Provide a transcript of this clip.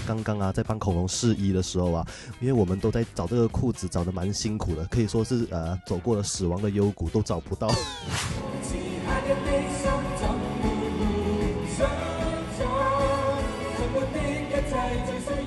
刚刚啊在帮恐龙试衣的时候啊，因为我们都在找这个裤子，找得蛮辛苦的，可以说是走过了死亡的幽谷都找不到。亲爱的悲伤将步入深山，生活的歌在追随。